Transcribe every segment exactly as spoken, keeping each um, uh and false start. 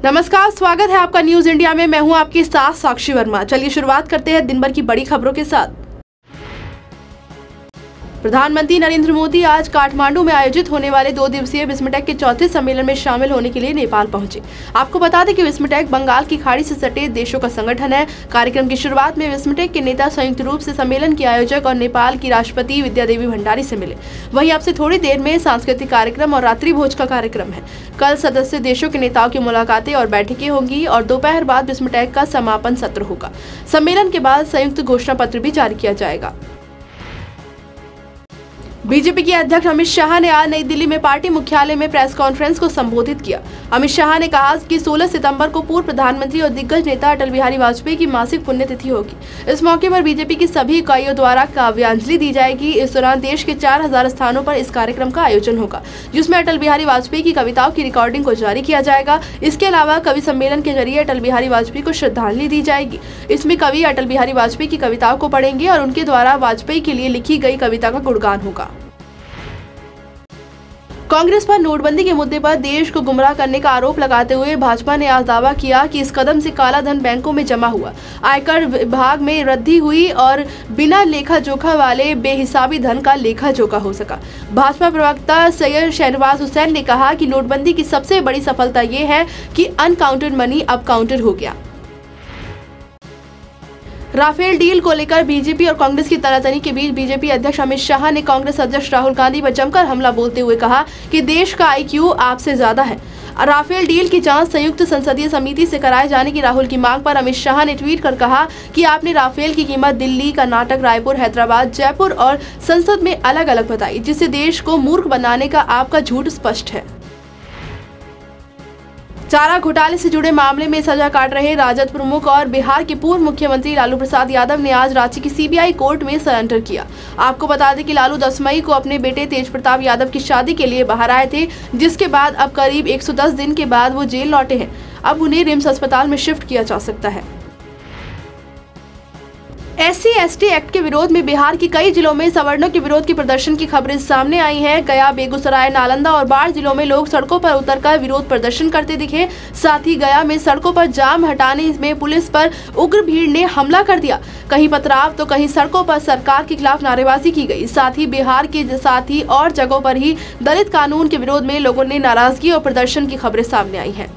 नमस्कार, स्वागत है आपका न्यूज इंडिया में। मैं हूं आपके साथ साक्षी वर्मा। चलिए शुरुआत करते हैं दिन भर की बड़ी खबरों के साथ। प्रधानमंत्री नरेंद्र मोदी आज काठमांडू में आयोजित होने वाले दो दिवसीय विस्मटेक के चौथे सम्मेलन में शामिल होने के लिए नेपाल पहुंचे। आपको बता दें कि विस्मटेक बंगाल की खाड़ी से सटे देशों का संगठन है। कार्यक्रम की शुरुआत में विस्मटेक के नेता संयुक्त रूप से सम्मेलन के आयोजक और नेपाल की राष्ट्रपति विद्यादेवी भंडारी से मिले। वहीं अब से थोड़ी देर में सांस्कृतिक कार्यक्रम और रात्रि भोज का कार्यक्रम है। कल सदस्य देशों के नेताओं की मुलाकातें और बैठकें होंगी और दोपहर बाद विस्मटेक का समापन सत्र होगा। सम्मेलन के बाद संयुक्त घोषणा पत्र भी जारी किया जाएगा। बीजेपी के अध्यक्ष अमित शाह ने आज नई दिल्ली में पार्टी मुख्यालय में प्रेस कॉन्फ्रेंस को संबोधित किया। अमित शाह ने कहा कि सोलह सितंबर को पूर्व प्रधानमंत्री और दिग्गज नेता अटल बिहारी वाजपेयी की मासिक पुण्यतिथि होगी। इस मौके पर बीजेपी की सभी इकाइयों द्वारा काव्यांजलि दी जाएगी। इस दौरान देश के चार हजार स्थानों पर इस कार्यक्रम का आयोजन होगा, जिसमें अटल बिहारी वाजपेयी की कविताओं की रिकॉर्डिंग को जारी किया जाएगा। इसके अलावा कवि सम्मेलन के जरिए अटल बिहारी वाजपेयी को श्रद्धांजलि दी जाएगी। इसमें कवि अटल बिहारी वाजपेयी की कविताओं को पढ़ेंगे और उनके द्वारा वाजपेयी के लिए लिखी गई कविता का गुणगान होगा। कांग्रेस पर नोटबंदी के मुद्दे पर देश को गुमराह करने का आरोप लगाते हुए भाजपा ने आज दावा किया कि इस कदम से काला धन बैंकों में जमा हुआ, आयकर विभाग में वृद्धि हुई और बिना लेखा जोखा वाले बेहिसाबी धन का लेखा जोखा हो सका। भाजपा प्रवक्ता सैयद शहनवाज हुसैन ने कहा कि नोटबंदी की सबसे बड़ी सफलता ये है कि अनकाउंटेड मनी अब काउंटेड हो गया। राफेल डील को लेकर बीजेपी और कांग्रेस की तनातनी के बीच बीजेपी अध्यक्ष अमित शाह ने कांग्रेस अध्यक्ष राहुल गांधी पर जमकर हमला बोलते हुए कहा कि देश का आईक्यू आपसे ज्यादा है। राफेल डील की जांच संयुक्त संसदीय समिति से कराए जाने की राहुल की मांग पर अमित शाह ने ट्वीट कर कहा कि आपने राफेल की कीमत दिल्ली, कर्नाटक, रायपुर, हैदराबाद, जयपुर और संसद में अलग अलग बताई, जिससे देश को मूर्ख बनाने का आपका झूठ स्पष्ट है। चारा घोटाले से जुड़े मामले में सजा काट रहे राजद प्रमुख और बिहार के पूर्व मुख्यमंत्री लालू प्रसाद यादव ने आज रांची की सीबीआई कोर्ट में सरेंडर किया। आपको बता दें कि लालू दस मई को अपने बेटे तेज प्रताप यादव की शादी के लिए बाहर आए थे, जिसके बाद अब करीब एक सौ दस दिन के बाद वो जेल लौटे हैं। अब उन्हें रिम्स अस्पताल में शिफ्ट किया जा सकता है। एससी एसटी एक्ट के विरोध में बिहार के कई जिलों में सवर्णों के विरोध के प्रदर्शन की खबरें सामने आई हैं। गया, बेगूसराय, नालंदा और बाढ़ जिलों में लोग सड़कों पर उतरकर विरोध प्रदर्शन करते दिखे। साथ ही गया में सड़कों पर जाम हटाने में पुलिस पर उग्र भीड़ ने हमला कर दिया। कहीं पथराव तो कहीं सड़कों पर सरकार के खिलाफ नारेबाजी की गई। साथ ही बिहार के साथ ही और जगहों पर ही दलित कानून के विरोध में लोगों ने नाराजगी और प्रदर्शन की खबरें सामने आई हैं।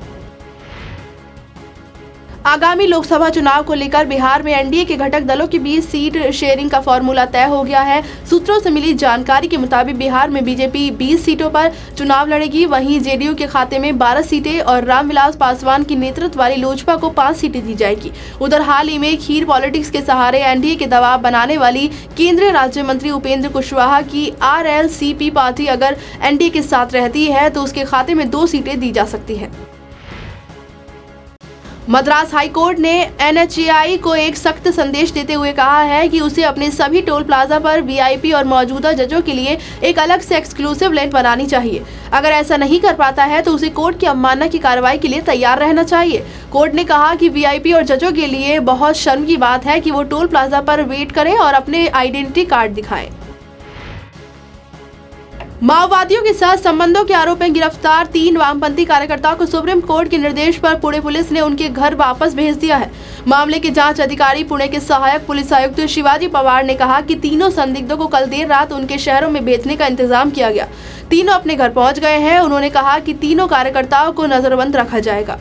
आगामी लोकसभा चुनाव को लेकर बिहार में एनडीए के घटक दलों के बीच सीट शेयरिंग का फॉर्मूला तय हो गया है। सूत्रों से मिली जानकारी के मुताबिक बिहार में बीजेपी बीस सीटों पर चुनाव लड़ेगी, वहीं जेडीयू के खाते में बारह सीटें और रामविलास पासवान की नेतृत्व वाली लोजपा को पांच सीटें दी जाएगी। उधर हाल ही में खीर पॉलिटिक्स के सहारे एनडीए के दबाव बनाने वाली केंद्रीय राज्य मंत्री उपेंद्र कुशवाहा की आरएलसीपी पार्टी अगर एनडीए के साथ रहती है तो उसके खाते में दो सीटें दी जा सकती है। मद्रास हाई कोर्ट ने एनएचएआई को एक सख्त संदेश देते हुए कहा है कि उसे अपने सभी टोल प्लाजा पर वीआईपी और मौजूदा जजों के लिए एक अलग से एक्सक्लूसिव लेन बनानी चाहिए। अगर ऐसा नहीं कर पाता है तो उसे कोर्ट की अवमानना की कार्रवाई के लिए तैयार रहना चाहिए। कोर्ट ने कहा कि वीआईपी और जजों के लिए बहुत शर्म की बात है कि वो टोल प्लाजा पर वेट करें और अपने आइडेंटिटी कार्ड दिखाएं। माओवादियों के साथ संबंधों के आरोप में गिरफ्तार तीन वामपंथी कार्यकर्ताओं को सुप्रीम कोर्ट के निर्देश पर पुणे पुलिस ने उनके घर वापस भेज दिया है। मामले के जांच अधिकारी पुणे के सहायक पुलिस आयुक्त शिवाजी पवार ने कहा कि तीनों संदिग्धों को कल देर रात उनके शहरों में भेजने का इंतजाम किया गया। तीनों अपने घर पहुंच गए हैं। उन्होंने कहा कि तीनों कार्यकर्ताओं को नजरबंद रखा जाएगा।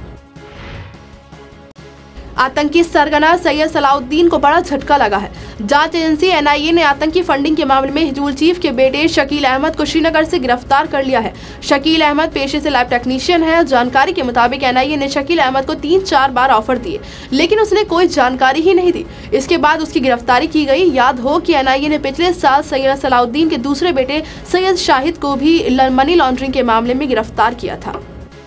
आतंकी सरगना सैयद सलाउद्दीन को बड़ा झटका लगा है। जांच एजेंसी एनआईए ने आतंकी फंडिंग के मामले में हिजबुल चीफ के बेटे शकील अहमद को श्रीनगर से गिरफ्तार कर लिया है। शकील अहमद पेशे से लैब टेक्नीशियन है। जानकारी के मुताबिक एनआईए ने शकील अहमद को तीन चार बार ऑफर दिए, लेकिन उसने कोई जानकारी ही नहीं दी। इसके बाद उसकी गिरफ्तारी की गई। याद हो कि एनआईए ने पिछले साल सैयद सलाउद्दीन के दूसरे बेटे सैयद शाहिद को भी मनी लॉन्ड्रिंग के मामले में गिरफ्तार किया था।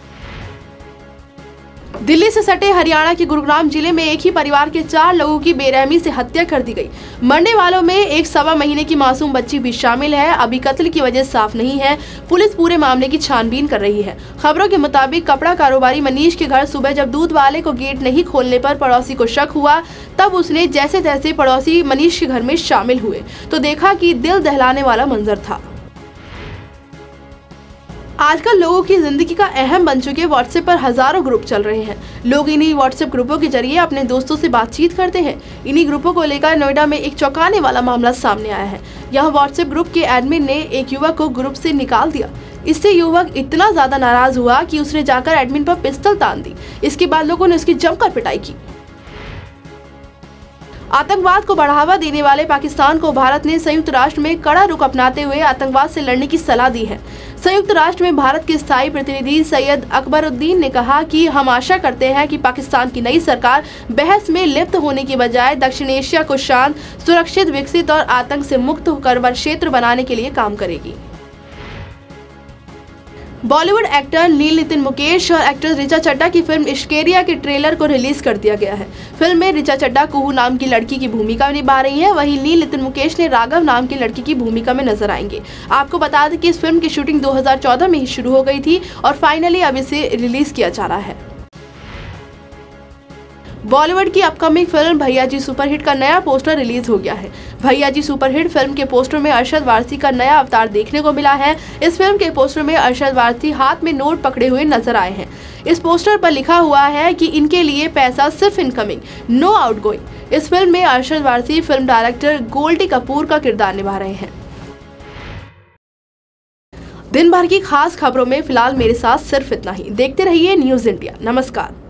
दिल्ली से सटे हरियाणा के गुरुग्राम जिले में एक ही परिवार के चार लोगों की बेरहमी से हत्या कर दी गई। मरने वालों में एक सवा महीने की मासूम बच्ची भी शामिल है। अभी कत्ल की वजह साफ नहीं है। पुलिस पूरे मामले की छानबीन कर रही है। खबरों के मुताबिक कपड़ा कारोबारी मनीष के घर सुबह जब दूध वाले को गेट नहीं खोलने पर पड़ोसी को शक हुआ, तब उसने जैसे तैसे पड़ोसी मनीष के घर में शामिल हुए तो देखा कि दिल दहलाने वाला मंजर था। आजकल लोगों की जिंदगी का अहम बन चुके व्हाट्सएप पर हजारों ग्रुप चल रहे हैं। लोग इन्हीं व्हाट्सएप ग्रुपों के जरिए अपने दोस्तों से बातचीत करते हैं। इन्हीं ग्रुपों को लेकर नोएडा में एक चौंकाने वाला मामला सामने आया है। यह व्हाट्सएप ग्रुप के एडमिन ने एक युवक को ग्रुप से निकाल दिया। इससे युवक इतना ज्यादा नाराज हुआ कि उसने जाकर एडमिन पर पिस्तौल तान दी। इसके बाद लोगों ने उसकी जमकर पिटाई की। आतंकवाद को बढ़ावा देने वाले पाकिस्तान को भारत ने संयुक्त राष्ट्र में कड़ा रुख अपनाते हुए आतंकवाद से लड़ने की सलाह दी है। संयुक्त राष्ट्र में भारत के स्थायी प्रतिनिधि सैयद अकबरुद्दीन ने कहा कि हम आशा करते हैं कि पाकिस्तान की नई सरकार बहस में लिप्त होने की बजाय दक्षिण एशिया को शांत, सुरक्षित, विकसित और आतंक से मुक्त होकर वन क्षेत्र बनाने के लिए काम करेगी। बॉलीवुड एक्टर नील नितिन मुकेश और एक्ट्रेस ऋचा चड्ढा की फिल्म इश्केरिया के ट्रेलर को रिलीज कर दिया गया है। फिल्म में ऋचा चड्ढा कुहू नाम की लड़की की भूमिका निभा रही है, वहीं नील नितिन मुकेश ने राघव नाम की लड़की की भूमिका में नजर आएंगे। आपको बता दें कि इस फिल्म की शूटिंग दो हज़ार चौदह में ही शुरू हो गई थी और फाइनली अब इसे रिलीज किया जा रहा है। बॉलीवुड की अपकमिंग फिल्म भैया जी सुपरहिट का नया पोस्टर रिलीज हो गया है। भैया जी सुपरहिट फिल्म के पोस्टर में अरशद वारसी का नया अवतार देखने को मिला है। इस फिल्म के पोस्टर में अरशद वारसी हाथ में नोट पकड़े हुए नजर आए हैं। इस पोस्टर पर लिखा हुआ है कि इनके लिए पैसा सिर्फ इनकमिंग, नो आउटगोइंग। इस फिल्म में अरशद वारसी फिल्म डायरेक्टर गोल्डी कपूर का किरदार निभा रहे हैं। दिन भर की खास खबरों में फिलहाल मेरे साथ सिर्फ इतना ही। देखते रहिए न्यूज इंडिया। नमस्कार।